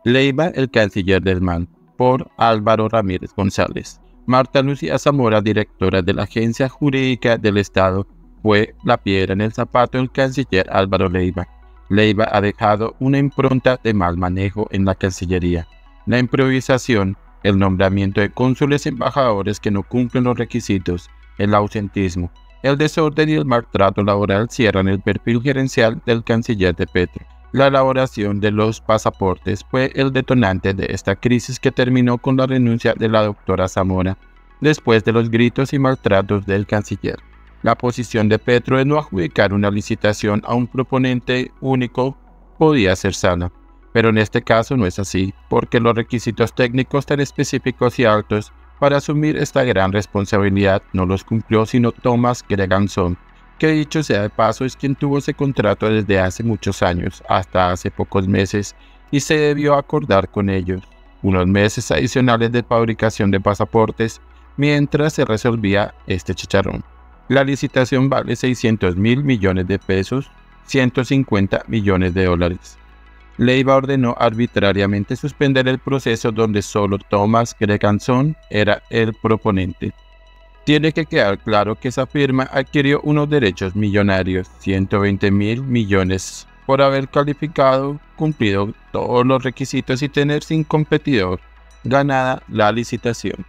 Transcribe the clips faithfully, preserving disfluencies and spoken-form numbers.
Leiva, el canciller del M A N, por Álvaro Ramírez González. Marta Lucía Zamora, directora de la Agencia Jurídica del Estado, fue la piedra en el zapato del canciller Álvaro Leiva. Leiva ha dejado una impronta de mal manejo en la Cancillería. La improvisación, el nombramiento de cónsules y embajadores que no cumplen los requisitos, el ausentismo, el desorden y el maltrato laboral cierran el perfil gerencial del canciller de Petro. La elaboración de los pasaportes fue el detonante de esta crisis que terminó con la renuncia de la doctora Zamora, después de los gritos y maltratos del canciller. La posición de Petro de no adjudicar una licitación a un proponente único podía ser sana, pero en este caso no es así, porque los requisitos técnicos tan específicos y altos para asumir esta gran responsabilidad no los cumplió sino Tomás Greganzón, que dicho sea de paso es quien tuvo ese contrato desde hace muchos años hasta hace pocos meses y se debió acordar con ellos unos meses adicionales de fabricación de pasaportes mientras se resolvía este chicharrón. La licitación vale seiscientos mil millones de pesos, ciento cincuenta millones de dólares. Leiva ordenó arbitrariamente suspender el proceso donde solo Tomás Greganzón era el proponente. Tiene que quedar claro que esa firma adquirió unos derechos millonarios, ciento veinte mil millones, por haber calificado, cumplido todos los requisitos y tener sin competidor ganada la licitación.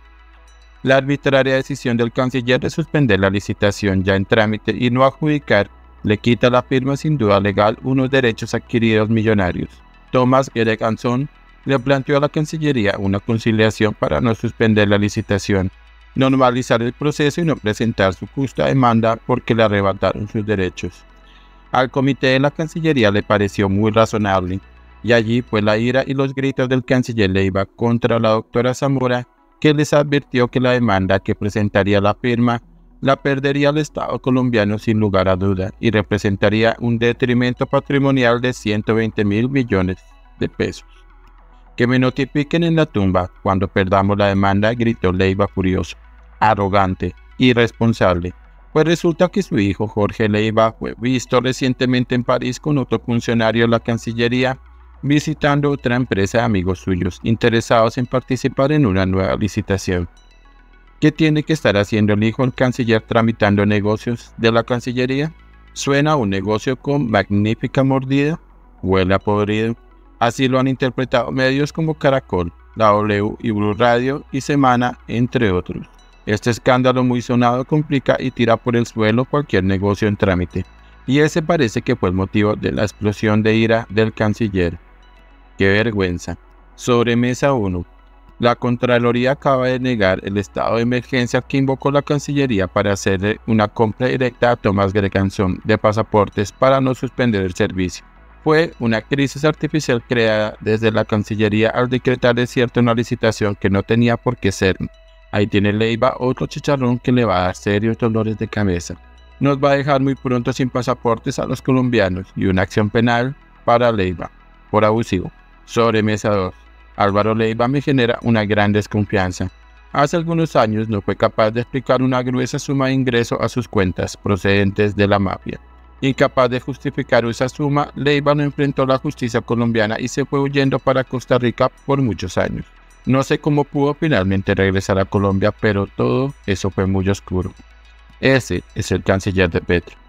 La arbitraria decisión del canciller de suspender la licitación ya en trámite y no adjudicar le quita a la firma sin duda legal unos derechos adquiridos millonarios. Tomás Greganzón le planteó a la Cancillería una conciliación para no suspender la licitación, normalizar el proceso y no presentar su justa demanda porque le arrebataron sus derechos. Al comité de la Cancillería le pareció muy razonable, y allí fue la ira y los gritos del canciller Leiva contra la doctora Zamora, que les advirtió que la demanda que presentaría la firma la perdería el Estado colombiano sin lugar a duda y representaría un detrimento patrimonial de ciento veinte mil millones de pesos. Que me notifiquen en la tumba cuando perdamos la demanda, gritó Leiva furioso, arrogante, irresponsable, pues resulta que su hijo Jorge Leiva fue visto recientemente en París con otro funcionario de la Cancillería visitando otra empresa de amigos suyos interesados en participar en una nueva licitación. ¿Qué tiene que estar haciendo el hijo del canciller tramitando negocios de la Cancillería? ¿Suena a un negocio con magnífica mordida? ¿Huele a podrido? Así lo han interpretado medios como Caracol, La W y Blue Radio y Semana, entre otros. Este escándalo muy sonado complica y tira por el suelo cualquier negocio en trámite, y ese parece que fue el motivo de la explosión de ira del canciller. ¡Qué vergüenza! Sobre mesa uno. La Contraloría acaba de negar el estado de emergencia que invocó la Cancillería para hacerle una compra directa a Tomás Greganzón de pasaportes para no suspender el servicio. Fue una crisis artificial creada desde la Cancillería al decretar de cierto una licitación que no tenía por qué ser. Ahí tiene Leiva otro chicharrón que le va a dar serios dolores de cabeza. Nos va a dejar muy pronto sin pasaportes a los colombianos y una acción penal para Leiva por abusivo. Sobre mesa dos. Álvaro Leiva me genera una gran desconfianza. Hace algunos años no fue capaz de explicar una gruesa suma de ingreso a sus cuentas procedentes de la mafia. Incapaz de justificar esa suma, Leiva no enfrentó la justicia colombiana y se fue huyendo para Costa Rica por muchos años. No sé cómo pudo finalmente regresar a Colombia, pero todo eso fue muy oscuro. Ese es el canciller de Petro.